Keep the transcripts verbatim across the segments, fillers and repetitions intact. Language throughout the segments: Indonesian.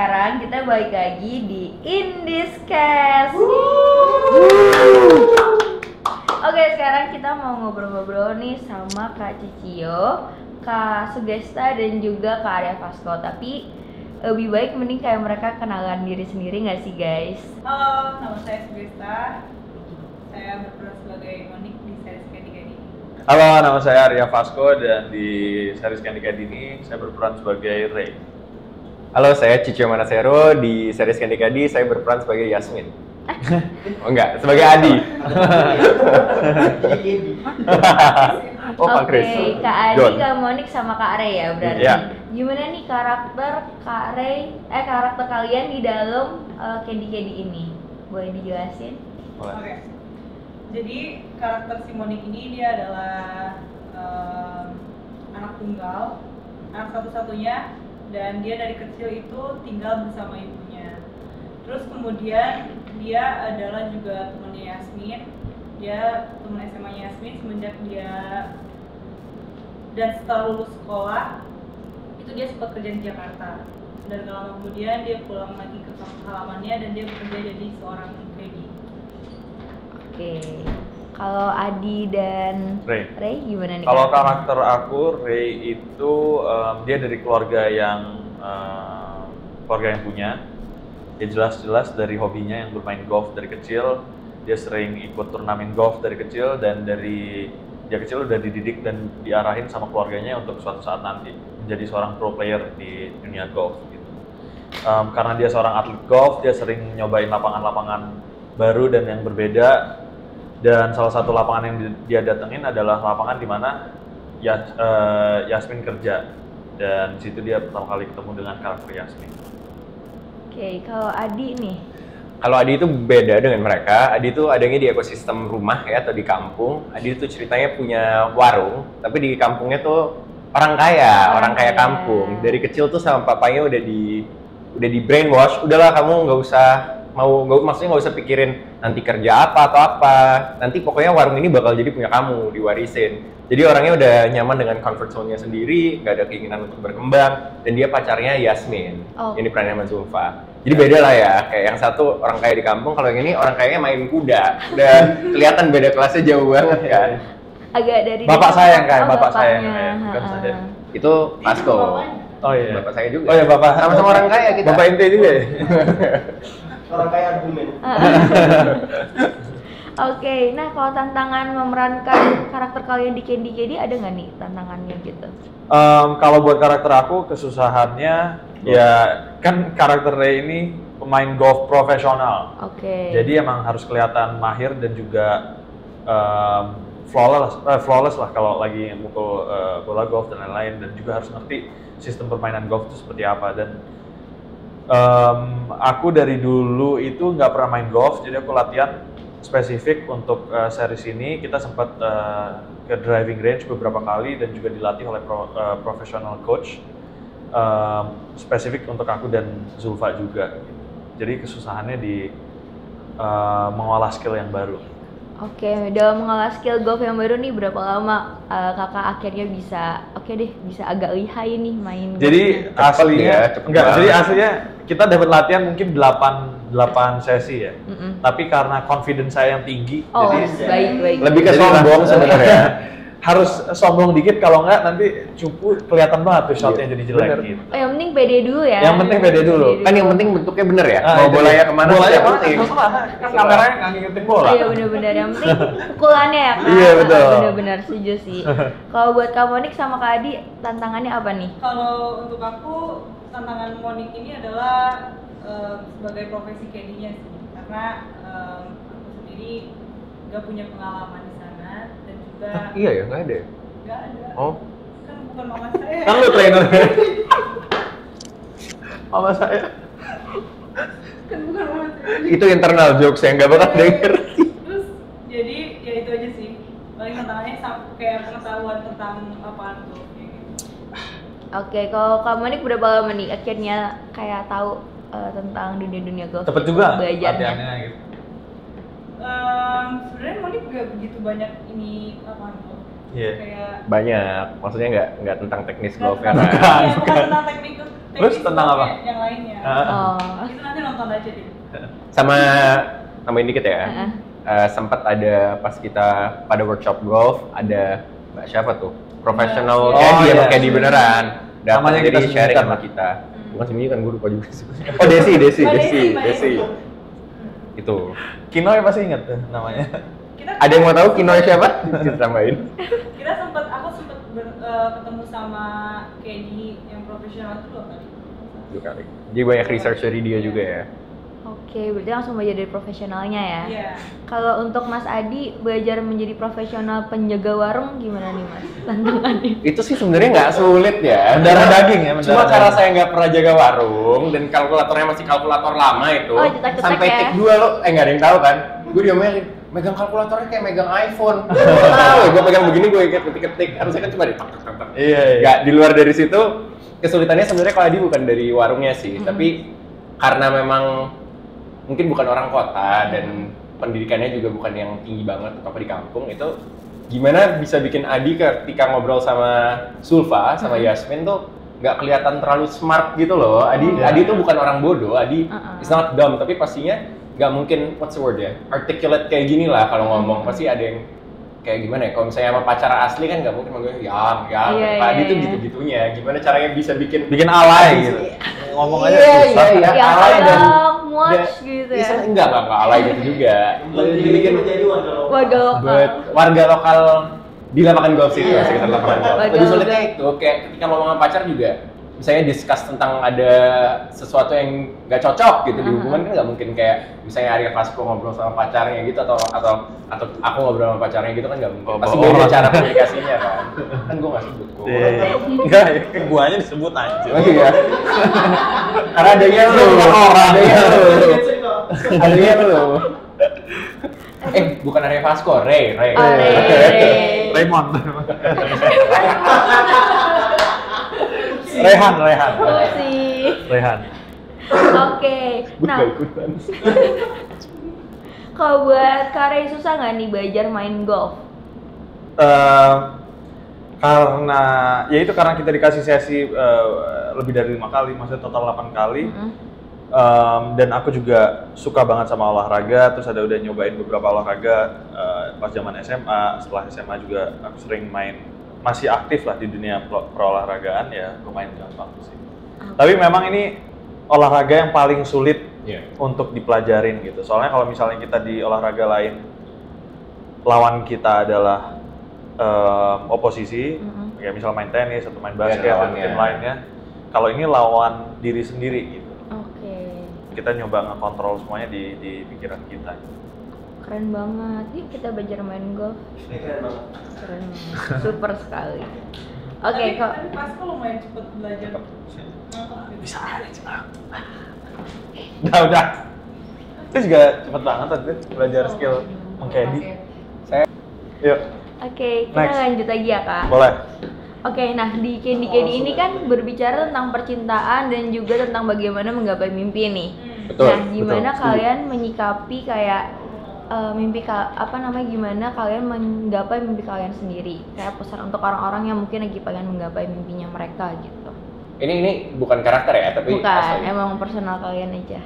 sekarang kita balik lagi di Indiscast. Oke, sekarang kita mau ngobrol-ngobrol nih sama Kak Cicio, Kak Sugesta, dan juga Kak Arya Vasco. Tapi lebih baik mending kayak mereka kenalan diri sendiri nggak sih guys? Halo, nama saya Sugesta. Saya berperan sebagai Monik di series Candy Candy. Halo, nama saya Arya Vasco dan di series Candy Candy ini saya berperan sebagai Ray. Halo, saya Cicio Manasero. Di series Candy Candy saya berperan sebagai Yasmin. Oh enggak, sebagai Adi. Oh, Pak Chris. Oke, Kak Adi, John. Kak Monik, sama Kak Ray ya berarti. Iya. Gimana nih karakter Kak Ray, eh karakter kalian di dalam uh, Candy Candy ini? Boleh dijelasin? Oke. Jadi karakter si Monik ini dia adalah um, anak tunggal, anak satu-satunya, dan dia dari kecil itu tinggal bersama ibunya. Terus kemudian dia adalah juga temannya Yasmin. Dia teman S M A-nya Yasmin semenjak dia dan setelah lulus sekolah itu dia sempat kerja di Jakarta. Dan lama kemudian dia pulang lagi ke kampung halamannya dan dia bekerja jadi seorang Peggy. Oke. Kalau Adi dan Ray. Ray gimana nih? Kalau Kak? karakter aku, Ray itu um, dia dari keluarga yang uh, keluarga yang punya. Dia jelas-jelas dari hobinya yang bermain golf dari kecil. Dia sering ikut turnamen golf dari kecil dan dari dia kecil udah dididik dan diarahin sama keluarganya untuk suatu saat nanti menjadi seorang pro player di dunia golf gitu. Um, karena dia seorang atlet golf, dia sering nyobain lapangan-lapangan baru dan yang berbeda. Dan salah satu lapangan yang dia datengin adalah lapangan di mana Yas, uh, Yasmin kerja, dan di situ dia pertama kali ketemu dengan karakter Yasmin. Oke, kalau Adi nih. Kalau Adi itu beda dengan mereka. Adi itu adanya di ekosistem rumah ya, atau di kampung. Adi itu ceritanya punya warung, tapi di kampungnya tuh orang kaya, orang, orang kaya kampung. Dari kecil tuh sama papanya udah di udah di brainwash, udahlah kamu nggak usah mau nggak maksudnya nggak usah pikirin nanti kerja apa atau apa, nanti pokoknya warung ini bakal jadi punya kamu, diwarisin. Jadi orangnya udah nyaman dengan comfort zone-nya sendiri, nggak ada keinginan untuk berkembang, dan dia pacarnya Yasmin, Oh. ini perannya sama Zulfa. Jadi beda lah ya, kayak yang satu orang kaya di kampung, kalau yang ini orang kayanya main kuda, dan kelihatan beda kelasnya jauh banget kan. Agak dari Bapak saya yang kaya, oh, bapak saya yang bapaknya. kaya, bukan Ha-ha. saya. Itu Vasco. Oh iya. Bapak saya juga. Oh iya, bapak. Sama-sama orang kaya kita. Bapak ente juga ya? Orang kaya argumen. Oke, nah kalau tantangan memerankan karakter kalian di Candy Candy ada nggak nih tantangannya gitu? Um, kalau buat karakter aku, kesusahannya ya kan karakter Ray ini pemain golf profesional. Oke. Jadi emang harus kelihatan mahir dan juga um, flawless, eh, flawless lah kalau lagi mukul uh, bola golf dan lain-lain, dan juga harus ngerti sistem permainan golf itu seperti apa. Dan um, aku dari dulu itu nggak pernah main golf, jadi aku latihan spesifik untuk uh, series ini. Kita sempat uh, ke driving range beberapa kali dan juga dilatih oleh pro, uh, professional coach um, spesifik untuk aku dan Zulfa juga. Jadi kesusahannya di uh, mengolah skill yang baru. Oke, dalam mengolah skill golf yang baru nih berapa lama uh, kakak akhirnya bisa, oke deh bisa agak lihai nih main Jadi golfnya? aslinya ya, cepet enggak, banget. jadi aslinya kita dapat latihan mungkin delapan sesi ya. Mm-mm. Tapi karena confidence saya yang tinggi, Oh, jadi baik baik. Lebih ke Jadi sombong lah- sebenarnya. harus sombong dikit, kalau enggak nanti cupu kelihatan banget tuh shotnya Iya, jadi jelek bener. gitu. Oh, yang penting pede dulu ya. Yang penting pede dulu. Kan yang penting bentuknya bener ya. Ah, Mau itu bolanya dia. kemana Bolanya sih yang kemana? penting. Terserah. Kan kameranya nggak ngikutin bola. Oh, iya benar-benar yang penting pukulannya ya kak. Iya, betul. Ah, benar-benar setuju sih. Kalau buat Kak Monik sama Kak Adi tantangannya apa nih? Kalau untuk aku tantangan Monik ini adalah um, sebagai profesi caddy-nya sih, karena um, aku sendiri nggak punya pengalaman di sana dan juga Ah, iya ya, nggak ada ya? nggak ada. Oh, Kan bukan mama saya. Kan lu trainer. Sama saya. Kan bukan mama saya. itu internal jokes yang nggak bakal denger. Terus jadi ya itu aja sih. Paling tantangannya sam- kayak pengetahuan tentang apaan tuh kayak gitu. Oke, kalau Kak Monik berapa lama nih akhirnya kayak tahu uh, tentang dunia-dunia golf? Cepet gitu, juga belajarnya. latihannya gitu. Um, sebenarnya Monik gak begitu banyak ini apaan tuh. Iya. Kayak Banyak, maksudnya nggak nggak tentang teknis golf ya. Nggak- kan? iya, bukan tentang teknik Terus teknis tentang apa? kayak yang lainnya. Ah. Oh. Itu nanti nonton aja deh. Sama tambahin dikit ya. Heeh. Eh, sempat ada pas kita pada workshop golf ada mbak siapa tuh profesional Oh, caddy iya. sama caddy beneran datang Namanya jadi kita sharing sembunyikan, sama Pak. kita bukan sembunyikan gue lupa juga sih. Oh Desi Desi Mbak Desi Mbak Desi Hmm. itu Kinoy pasti inget tuh namanya. Kita ada yang mau tahu Kinoy siapa kita tambahin Kita sempat aku sempat ber- eh, ketemu sama Kedi yang profesional itu dua kali. dua kali jadi banyak research dari dia juga ya. Oke, berarti langsung belajar dari profesionalnya ya. Iya. Kalau untuk Mas Adi belajar menjadi profesional penjaga warung gimana nih Mas? Tantangannya? Itu sih sebenarnya nggak sulit ya. Mendarah daging ya, Cuma mendarah karena daging. saya nggak pernah jaga warung dan kalkulatornya masih kalkulator lama itu. Oh, cetak-cetak sampai ya? take dua lo, eh nggak ada yang tahu kan? Gue diomongin, megang kalkulatornya kayak megang iPhone. Gue tahu, gue pegang begini gue inget ketik-ketik. Harusnya kan cuma di tek tek tek tek. Iya, iya. Nggak, di luar dari situ kesulitannya sebenarnya kalau Adi bukan dari warungnya sih, Hmm. tapi karena memang mungkin bukan orang kota dan pendidikannya juga bukan yang tinggi banget atau apa di kampung itu gimana bisa bikin Adi ketika ngobrol sama Sulfa sama Yasmin tuh nggak kelihatan terlalu smart gitu loh. Adi Oh. Adi tuh bukan orang bodoh, Adi Uh-uh. is not dumb tapi pastinya nggak mungkin what's the word ya articulate kayak gini lah kalau ngomong pasti ada yang kayak gimana ya kalau misalnya sama pacar asli kan nggak mungkin manggilnya yang yang Iya, Pak Adi iya, tuh iya. gitu-gitunya gimana caranya bisa bikin Bikin alay gitu. Ngomong aja Iya, susah. iya, iya. Yang alay dan kadang muach Ya, gitu iya, ya. enggak, enggak, enggak alay gitu juga. Dibikin menjadi warga lokal. Warga lokal. buat warga lokal di lapangan golf situ Iya. ya, sekitar lapangan golf. Warga Lebih sulitnya lokal. itu, kayak ketika ngomong sama pacar juga, misalnya discuss tentang ada sesuatu yang nggak cocok gitu di Uh-huh. hubungan kan nggak mungkin kayak misalnya Arya Fasco ngobrol sama pacarnya gitu atau atau atau aku ngobrol sama pacarnya gitu kan nggak mungkin. Oh, Pasti bohong. beda cara komunikasinya kan. Kan gue nggak sebut kok. Iya. Enggak, ya, guanya disebut aja. Oh iya. Karena adanya lu, adanya lu. Adanya lu. Eh, bukan Arya Fasco, Ray, Ray. Oh, Ray, Ray. Raymond. Rehan, Rehan. sih. Rehan. Oke. Gue Nah, nggak ikutan. kalau buat Kare susah nggak nih belajar main golf? Eh, karena ya itu karena kita dikasih sesi eh, lebih dari lima kali, maksudnya total delapan kali. Mm-mm. Em, dan aku juga suka banget sama olahraga, terus ada udah nyobain beberapa olahraga eh, pas zaman S M A, setelah S M A juga aku sering main, masih aktif lah di dunia pro, perolahragaan ya, lumayan gampang sih. Tapi memang ini olahraga yang paling sulit Iya. untuk dipelajarin gitu. Soalnya kalau misalnya kita di olahraga lain, lawan kita adalah em, oposisi, Mm-mm. kayak misal main tenis atau main Iya, basket atau lawannya. tim lainnya. Kalau ini lawan diri sendiri gitu. Oke. Kita nyoba ngekontrol semuanya di, di pikiran kita. Keren banget. Yuk kita belajar main golf. Ini keren banget. Keren banget. Super sekali. Oke, Tapi- kok Tapi pas kok lumayan cepet belajar. Bisa aja. Udah, udah. Itu juga cepet banget tadi belajar skill mengcaddy. Saya Yuk, Oke, kita Next. lanjut lagi ya, Kak. boleh. Oke, nah di Candy Candy ini kan berbicara tentang percintaan dan juga tentang bagaimana menggapai mimpi nih. Hmm. Betul, Nah, gimana betul, kalian menyikapi kayak eh, mimpi ka- apa namanya gimana kalian menggapai mimpi kalian sendiri? Kayak pesan untuk orang-orang yang mungkin lagi pengen menggapai mimpinya mereka gitu. ini ini bukan karakter ya, tapi Bukan, asli. emang personal kalian aja.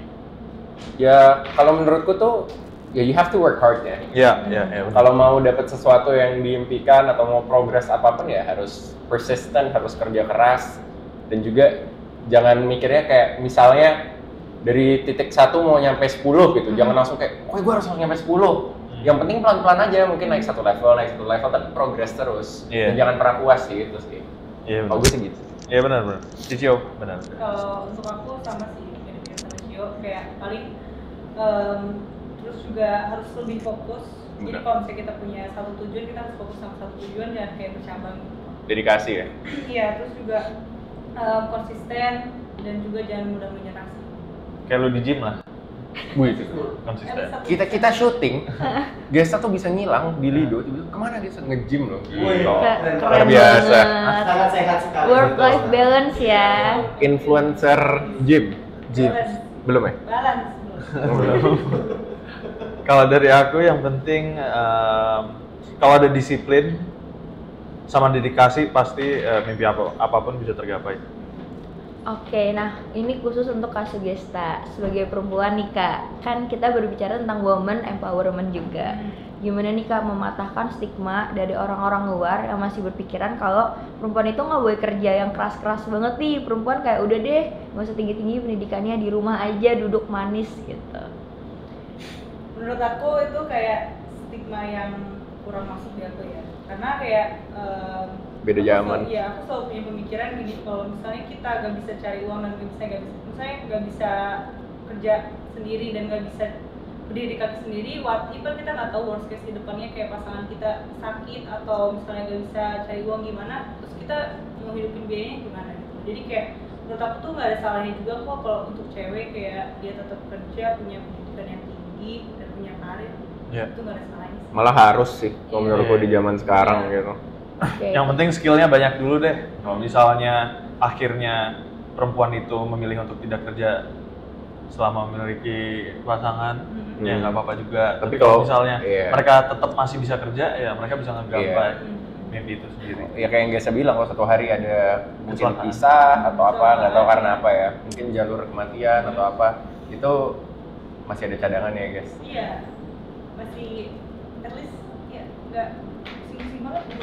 Ya kalau menurutku tuh ya you have to work hard ya. Iya, iya, iya. benar. Kalau mau dapat sesuatu yang diimpikan atau mau progres apapun ya harus persisten, harus kerja keras dan juga jangan mikirnya kayak misalnya dari titik satu mau nyampe sepuluh gitu, Hmm. jangan langsung kayak, oh gue harus langsung nyampe sepuluh. Hmm. Yang penting pelan-pelan aja, mungkin naik satu level, naik satu level, tapi progres terus. Iya. Dan jangan pernah puas sih itu sih. Iya, Kalau benar. gue sih gitu. Iya, benar, benar. Cicio, benar. Kalau untuk aku sama sih kayak dibilang sama Cio, kayak paling em, terus juga harus lebih fokus. Jadi Benar. kalau misalnya kita punya satu tujuan, kita harus fokus sama satu tujuan dan kayak bercabang gitu. Dedikasi ya. Iya, terus juga em, konsisten dan juga jangan mudah menyerah sih. Kayak lu di gym lah, Wih, itu. konsisten. Ada satu- Kita kita syuting, Gesta tuh bisa ngilang di Lido, tiba-tiba kemana Gesta nge-gym loh. Wih, Gitu. Ke- keren Keren biasa. banget. Sangat sehat sekali. Work life balance ya. Influencer gym. Gym. balance, Belum ya? balance belum. Kalau dari aku yang penting em, kalau ada disiplin sama dedikasi pasti eh, mimpi apa apapun bisa tergapai. Oke, nah ini khusus untuk Kak Sugesta sebagai perempuan nih Kak. Kan kita berbicara tentang woman empowerment juga. Gimana nih Kak mematahkan stigma dari orang-orang luar yang masih berpikiran kalau perempuan itu nggak boleh kerja yang keras-keras banget nih. Perempuan kayak udah deh nggak usah tinggi-tinggi pendidikannya, di rumah aja duduk manis gitu. Menurut aku itu kayak stigma yang kurang masuk di aku ya. Karena kayak um, Beda aku zaman. selalu- Iya, aku selalu punya pemikiran gini, kalau misalnya kita gak bisa cari uang dan gak bisa, gak bisa misalnya gak bisa kerja sendiri dan gak bisa berdiri di kaki sendiri, what even kita nggak tahu worst case di depannya kayak pasangan kita sakit atau misalnya gak bisa cari uang gimana, terus kita mau hidupin biayanya gimana gitu. Jadi kayak menurut aku tuh gak ada salahnya juga kok kalau untuk cewek kayak dia tetap kerja, punya pendidikan yang tinggi dan punya karir, Iya. itu gak ada salahnya sih. Malah harus sih kalau menurutku di zaman sekarang Iya. gitu. Oke. Yang penting skillnya banyak dulu deh. Kalau misalnya akhirnya perempuan itu memilih untuk tidak kerja selama memiliki pasangan, Hmm. ya nggak apa-apa juga. Tapi Tapi kalau kalau- misalnya iya. mereka tetap masih bisa kerja, ya mereka bisa ngegapai Hmm. mimpi itu sendiri. Ya kayak yang biasa bilang, kalau satu hari ada mungkin Kecelakaan. pisah atau apa, nggak tahu karena apa ya, mungkin jalur kematian atau apa, itu masih ada cadangan ya guys. Iya, masih at least ya nggak pusing-pusing banget gitu.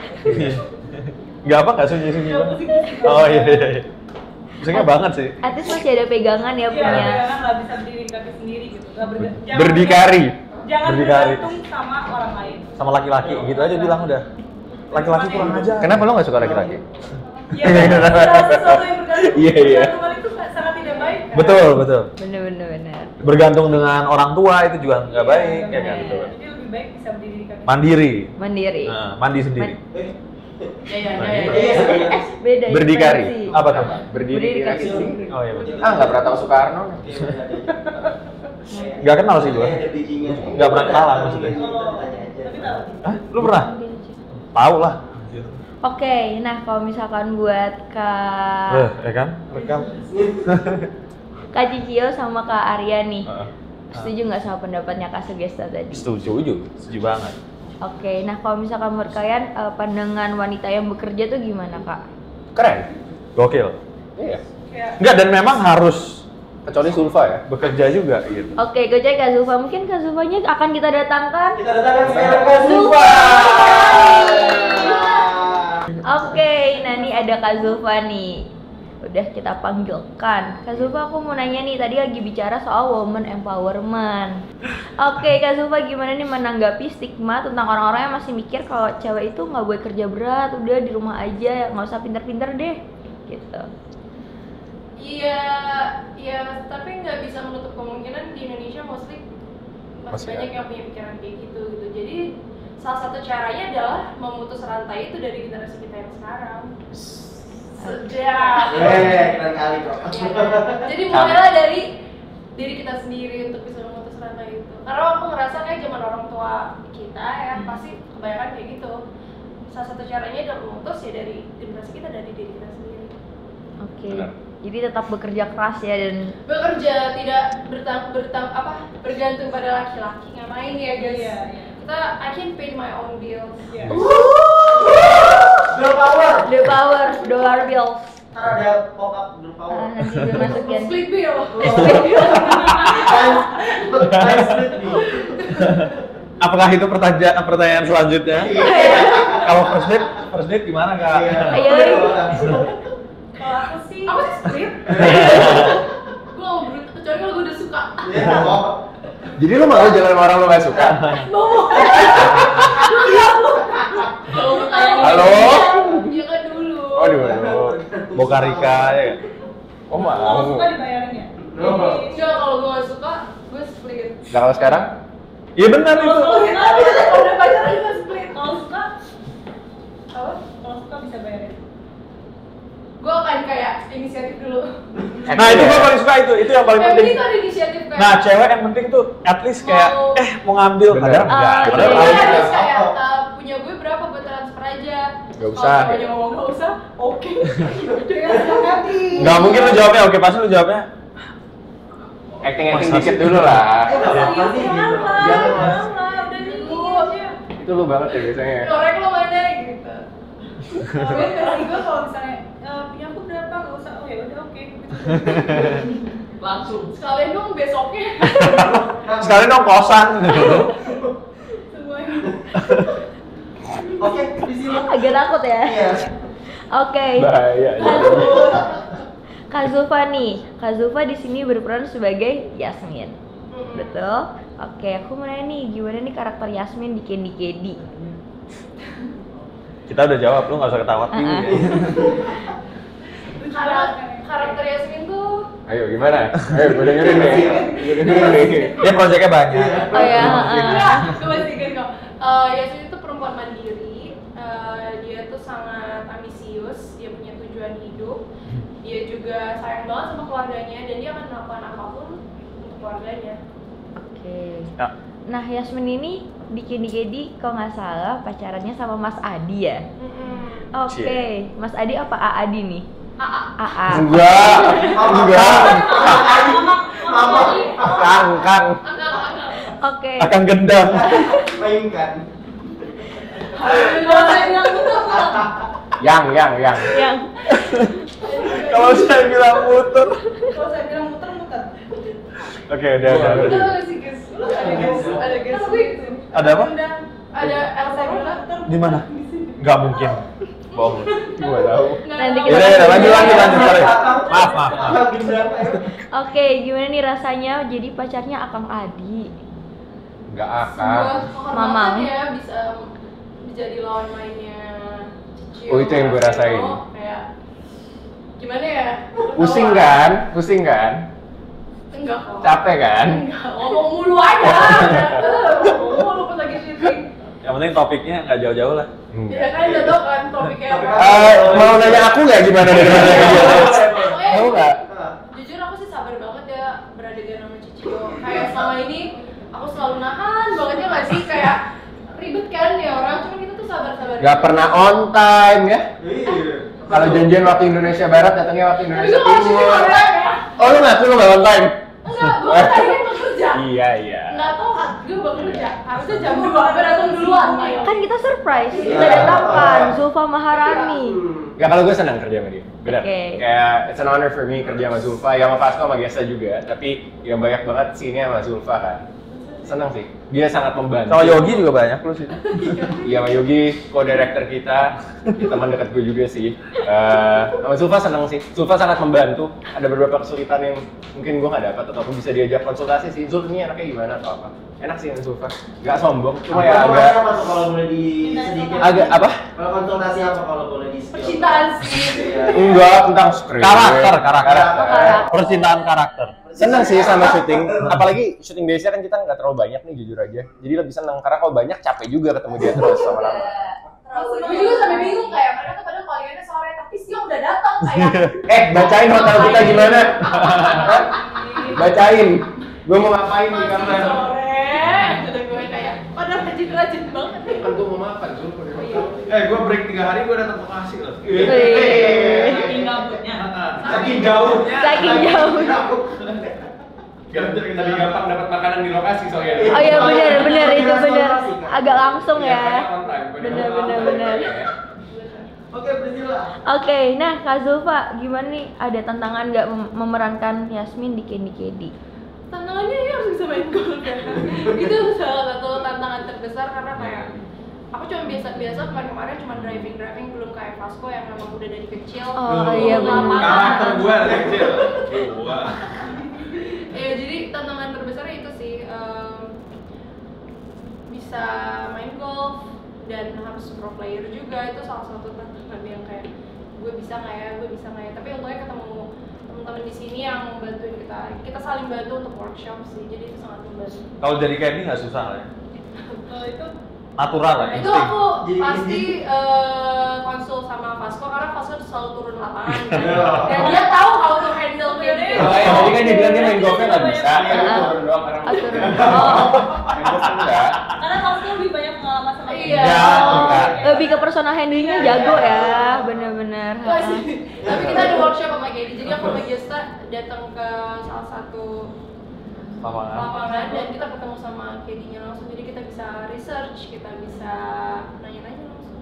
Nggak apa, nggak sunyi-sunyi Nggak banget. pusing-pusing Oh banget. iya iya. iya. Pusingnya banget sih. At least masih ada pegangan ya Iya, punya. jangan nggak bisa berdiri di kaki sendiri gitu. Nggak berga- jangan- Berdikari. Jangan Berdikari. bergantung sama orang lain. Sama laki-laki, gitu aja bilang udah. Laki-laki kurang aja. Kenapa lo nggak suka laki-laki? Iya, kan? Segala sesuatu yang bergantung. Iya, iya. Bergantungan itu sangat tidak baik kan? Betul betul. Bener bener bener. Bergantung dengan orang tua itu juga nggak Iya, baik, nggak ya kan? baik. Jadi lebih baik bisa berdiri di kaki. Mandiri, Mandiri. nah, mandi sendiri. Ya, ya, Nah, ya, gitu. ya. Eh, beda ya, Berdikari. sih. Apa tuh? Berdiri Berdiri di di kaki kaki sendiri. Oh iya betul. Ah, nggak pernah tahu Soekarno. Nggak kenal sih gue. Nggak pernah kenalan maksudnya. Kalau- Tapi tahu. Hah? Lu pernah? Tahu lah. Oke, nah kalau misalkan buat Kak Eh, ya kan? Rekam. Kak Cicio sama Kak Arya nih, Heeh. setuju nggak sama pendapatnya Kak Sugesta tadi? Setuju. Setuju banget. Oke, nah kalau misalkan menurut kalian eh, pandangan wanita yang bekerja tuh gimana Kak? Keren. Gokil. Iya. Kayak Enggak, dan memang harus Kecuali Sulfa ya. bekerja juga gitu. Oke, gue cek Kak Zulfa, mungkin Kak Zulfanya akan kita datangkan. Kita datangkan sekarang ke Zulfa. Zulfa. Oke, nah nih ada Kak Zulfa nih. Udah kita panggilkan. Kak Zulfa, aku mau nanya nih, tadi lagi bicara soal woman empowerment. Oke, Kak Zulfa gimana nih menanggapi stigma tentang orang-orang yang masih mikir kalau cewek itu nggak boleh kerja berat, udah di rumah aja, nggak usah pinter-pinter deh, gitu. Iya, iya, tapi nggak bisa menutup kemungkinan di Indonesia mostly masih, Masih banyak ada. yang punya pikiran kayak gitu gitu. Jadi salah satu caranya adalah memutus rantai itu dari generasi kita yang sekarang. Sedap. Eh, keren kali kok. Iya kan? Jadi mulailah dari diri kita sendiri untuk bisa memutus rantai itu. Karena aku ngerasa kayak zaman orang tua kita ya pasti kebanyakan kayak gitu. Salah satu caranya adalah memutus ya dari generasi kita, dari diri kita sendiri. Oke, Benar. jadi tetap bekerja keras ya dan Bekerja tidak bertang bertang apa bergantung pada laki-laki, ngapain ya guys? Iya, iya. Kita I can pay my own bills. Iya. Girl power. the power dollar bills. Ntar ada pop up girl Ah, power. nanti gue masukin. Split bill. Time time split nih. Apakah itu pertanyaan pertanyaan selanjutnya? Iya. Kalau first date, first date gimana kak? Ayo. Kalau aku sih, Apa sih split? Gue gak mau beruntung, kecuali kalau gue udah suka. Iya, nggak apa-apa. Jadi lo mau jalan sama orang lo gak suka? Halo? Iya kan dulu. Oh dulu. Bokarika ya. Oh kalau mau. suka dibayarin ya. Berapa? Enggak, kalau gue gak suka, gue split. Nah kalau sekarang? Iya benar itu. Kalau suka, Kalau udah pacaran gue split. kalau suka, Apa? kalau suka bisa bayarin. Gue akan kayak inisiatif dulu. Nah itu gue paling suka itu, itu yang paling penting. Family tuh ada inisiatif kan? Nah cewek yang penting tuh at least kayak Mau- eh mau ngambil Bener. padahal enggak. Ah, Padahal Jadi iya. tahu. harus kayak uh, punya gue berapa gue transfer aja. Gak usah. Kalau cowoknya ngomong gak usah, oke. Dengan senang hati. Nggak mungkin lu jawabnya oke, pasti lu jawabnya Acting acting Masa dikit sih? dulu lah. Eh, nggak apa-apa sih, Jangan gitu. lah, Jangan, Mas. jangan lah, udah nih aja. Itu lu banget ya biasanya. Norek lo mana gitu. Gue kasih gue kalau misalnya eh, punya aku berapa nggak usah, oh ya udah oke. Gue bisa Langsung. Sekalian dong besoknya. Sekalian dong kosan. Semuanya. Oke, di sini. Agak takut ya. Iya. Oke. Bahaya. Kak Zulfa nih, Kak Zulfa di sini berperan sebagai Yasmin. Mm-mm. Betul? Oke, aku mau nanya nih, gimana nih karakter Yasmin di Candy Candy? Kita udah jawab, lu nggak usah ketawa. Uh-uh. Karak- karakter Yasmin tuh Ayo gimana? Ayo gue dengerin nih. Gue dengerin nih. Dia proyeknya banyak. Oh ya, uh-uh. enggak, kebastikan kok. Eh, Yasmin itu perempuan mandiri. Eh, dia tuh sangat ambisius, dia punya tujuan hidup. Dia juga sayang banget sama keluarganya dan dia akan melakukan apapun untuk keluarganya. Oke. Ya. Nah, Yasmin ini di Candy Candy kalau nggak salah pacarannya sama Mas Adi ya? Mm-mm. Oke, Mas Adi apa A Adi nih? Aa. A A. Enggak. Enggak. Mama. Kang, Kang. Oke. Akan gendam. Mainkan. Kalau saya bilang gitu, Yang, yang, yang. Yang Kalau saya bilang muter. Kalau saya bilang muter-muter. Oke, udah, udah, itu udah. ada sih guys. Lu ada guys, ada guys. Tapi gitu. Ada apa? Ada Elsa bilang. Di mana? Gak mungkin. Bohong. Gue tahu. Nanti Udah, kita udah, lanjut, lanjut, lanjut. Sorry. Maaf, maaf, maaf. Oke, gimana nih rasanya jadi pacarnya Akang Adi? Enggak Sebuah akal. kehormatan Mamang. ya bisa menjadi lawan mainnya Cicio. Oh, itu yang gue rasain. Kayak gimana ya? Lu Pusing tahu kan? Pusing kan? Enggak kok. Capek kan? Enggak, ngomong mulu aja. Ngomong mulu pas lagi syuting. Yang penting topiknya nggak jauh-jauh lah. Ya kan udah tau kan topiknya apa. Eh, mau nanya aku nggak gimana dari mana dia? Pokoknya Tahu nggak? jujur aku sih sabar banget ya beradegan sama Cicio. Kayak selama ini aku selalu nahan banget ya nggak sih kayak ribet kan ya orang, cuman kita tuh sabar-sabar. Gak pernah on time ya? Iya. Kalau janjian waktu Indonesia Barat, datangnya waktu Tapi Indonesia gue nggak sih Timur. orang ya. Oh lu ngaku lu nggak on time? Enggak, gue kan tadi kan bekerja. Iya iya. Nggak tahu kan, gue bekerja. Harusnya jam dua, gue datang duluan. Ayo. Kan kita surprise, kita Iya. datangkan Zulfa Maharani. Gak, kalau gue senang kerja sama dia, benar. Oke. Kayak it's an honor for me kerja sama Zulfa, ya sama Fasco sama Gesa juga. Tapi yang banyak banget sini sama Zulfa kan. Senang sih, dia sangat membantu. Sama Yogi juga banyak lu sih. Iya sama Yogi, co-director kita, dia teman dekat gue juga sih. Eh, sama Zulfa senang sih, Zulfa sangat membantu. Ada beberapa kesulitan yang mungkin gue nggak dapat ataupun bisa diajak konsultasi sih. Zul ini anaknya gimana atau apa? Enak sih sama Zulfa, nggak sombong, cuma ya Konsultasi agak apa tuh kalau boleh di sedikit? agak apa? Kalau konsultasi apa kalau boleh di spill? Percintaan sih. Iya. Enggak, tentang script. Karakter, karakter. Karakter. Percintaan karakter. Senang sih sama syuting, apalagi syuting biasanya kan kita nggak terlalu banyak nih jujur aja. Jadi lebih senang karena kalau banyak capek juga ketemu dia terus sama lama. Gue juga sampai bingung kayak mereka tuh padahal kaliannya sore tapi siang udah datang kayak. Eh, bacain hotel kita gimana? Hah? Bacain. Gue mau ngapain di Masih kamar? sore. Udah gue kayak padahal rajin-rajin banget. Kan gue mau makan, Zul. Eh, gue break tiga hari, gue datang Bekasi loh. Saking gabutnya. Saking jauhnya. Saking jauh. Lebih gampang dapat makanan di lokasi soalnya. Oh iya benar benar itu benar. Agak langsung Iya, ya. banyak on time, banyak Benar on benar time. benar. Oke, Priscilla. Oke, nah Kak Zulfa, gimana nih? Ada tantangan nggak mem- memerankan Yasmin di Candy Candy? Tantangannya ya harus bisa main golf ya. Itu salah satu tantangan terbesar karena kayak aku cuma biasa-biasa kemarin-kemarin cuma driving-driving belum kayak Vasco yang memang udah dari kecil. Oh, iya, benar. Karakter gue dari kecil. Gua. Ya jadi tantangan terbesarnya itu sih em, bisa main golf dan harus pro player juga, itu salah satu tantangan yang kayak gue bisa nggak ya, gue bisa nggak ya. Tapi untungnya ketemu teman-teman di sini yang bantuin kita, kita saling bantu untuk workshop sih, jadi itu sangat membantu. Kalau jadi Candy nggak susah lah ya. Kalau itu Natural lah, itu insting. aku Jadi pasti eh, konsul sama Vasco karena Vasco selalu turun lapangan dan dia tahu how to handle kayak gitu. Oh ya, tadi kan dia bilang dia main golfnya nggak bisa, ya dia turun doang karena Oh, turun. Oh, main golf enggak. Karena Vasco lebih banyak pengalaman sama Iya. Ya, enggak. lebih ke personal handlingnya jago ya, bener-bener. Enggak sih. Tapi kita ada workshop sama Kedi, jadi aku sama Gesta datang ke salah satu Lapangan. lapangan dan kita ketemu sama Kedinya langsung, jadi kita bisa research, kita bisa nanya-nanya langsung.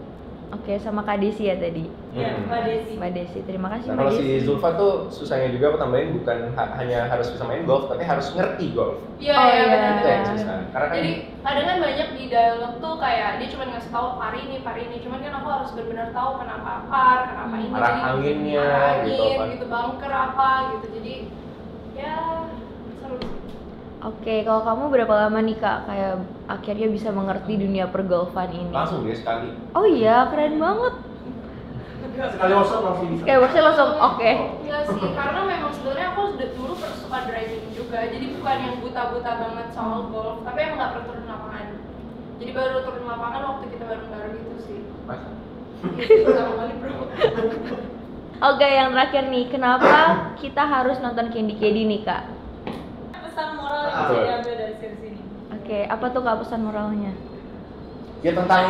Oke, sama Kak Desi ya tadi. Iya, Hmm. Mbak Desi. Mbak Desi, terima kasih Nah, Mbak kalau Desi. si Zulfa tuh susahnya juga aku tambahin bukan ha- hanya harus bisa main golf, tapi harus ngerti golf. Iya, Oh, iya, iya. benar Itu yang benar. susah. Karena kan Jadi kadang kan banyak di dialog tuh kayak dia cuma ngasih tahu pari ini, pari ini, cuman kan aku harus benar-benar tahu kenapa par, kenapa ini, Arah jadi anginnya, arah gitu angin, apa. gitu, bunker apa gitu. Jadi ya seru sih. Oke, kalau kamu berapa lama nih Kak kayak akhirnya bisa mengerti dunia pergolfan ini? langsung dia sekali. Oh iya, keren banget. Sekali workshop langsung bisa. Kayak workshop langsung oke. Enggak sih, karena memang sebenarnya aku sudah dulu pernah suka driving juga. Jadi bukan yang buta-buta banget soal golf, tapi emang nggak pernah turun lapangan. Jadi baru turun lapangan waktu kita bareng-bareng gitu sih. Masa? Itu pertama kali bro. Oke, yang terakhir nih, kenapa kita harus nonton Candy Candy nih Kak? Pesan moral yang Apa? bisa diambil dari series ini. Oke, apa tuh Kak pesan moralnya? Ya tentang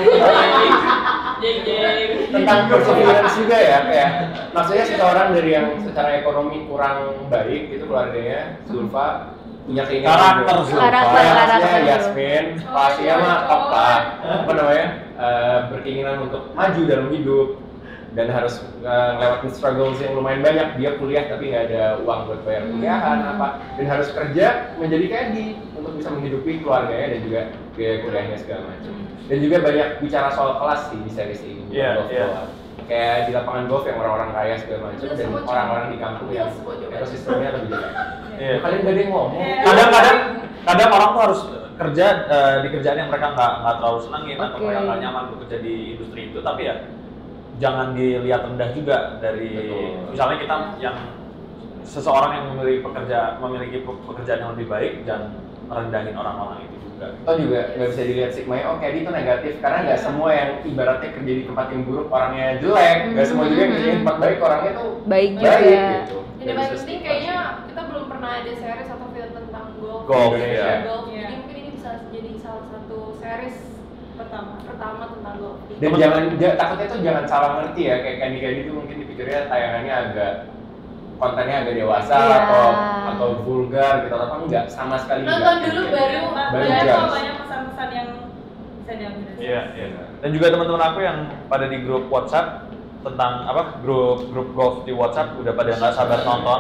tentang perseverance juga ya, kayak maksudnya seseorang dari yang secara ekonomi kurang baik itu keluarganya Zulfa punya keinginan Karakter juga. Zulfa. Karakter, Maksudnya karakter. Yasmin, Pasya mah top lah, apa namanya, eh, berkeinginan untuk maju dalam hidup dan harus eh, ngelewatin struggles yang lumayan banyak. Dia kuliah tapi nggak ada uang buat bayar kuliahan apa, dan harus kerja menjadi caddy untuk bisa menghidupi keluarganya dan juga biaya kuliahnya segala macam. Dan juga banyak bicara soal kelas sih di series ini, bukan Iya, golf iya. doang. Kayak di lapangan golf yang orang-orang kaya segala macam Iya, dan semua orang-orang di kampung yang Iya, semua juga. ekosistemnya lebih jelek. Iya. Kalian gak ada yang ngomong. Iya. Kadang-kadang kadang orang tuh harus kerja eh, di kerjaan yang mereka nggak nggak terlalu senangin atau Oke. mereka nggak nyaman bekerja di industri itu, tapi ya jangan dilihat rendah juga dari Betul. misalnya kita yang seseorang yang memiliki pekerja memiliki pe- pekerjaan yang lebih baik dan merendahin orang-orang itu juga. Atau juga nggak bisa dilihat stigmanya, oh Caddy itu negatif karena nggak semua yang ibaratnya kerja di tempat yang buruk orangnya jelek, nggak semua juga yang kerja di tempat baik orangnya tuh Baik juga. baik gitu. Dan Nggak yang bisa penting stigma. kayaknya kita belum pernah ada series atau film tentang golf. Golf, di Indonesia, iya. golf. Iya. Jadi mungkin ini bisa jadi salah satu series Pertama. pertama tentang golf. Dan jangan ja- takutnya tuh jangan salah ngerti ya, kayak Candy Candy itu mungkin dipikirnya tayangannya agak kontennya agak dewasa Iya. atau atau vulgar gitu, atau enggak sama sekali Nonton enggak. dulu Candy baru- Candy. Banyak baru banyak judge. kok, banyak pesan-pesan yang bisa diambil dari Iya, series. iya. Dan juga teman-teman aku yang pada di grup WhatsApp tentang apa grup grup golf di WhatsApp udah pada nggak sabar nonton.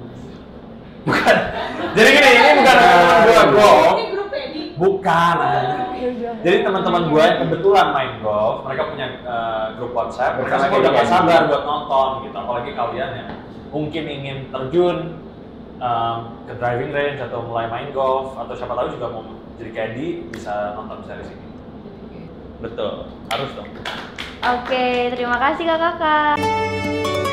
Bukan. Jadi gini, ini bukan teman gua golf. Ini grup Edi. Bukan. Jadi teman-teman gue yang kebetulan main golf, mereka punya eh, grup WhatsApp, mereka Bersama semua udah kayak gak gini. sabar buat nonton gitu. Apalagi kalian yang mungkin ingin terjun em, ke driving range atau mulai main golf atau siapa tahu juga mau jadi caddy bisa nonton series ini. Betul, harus dong. Oke, terima kasih Kak Kakak.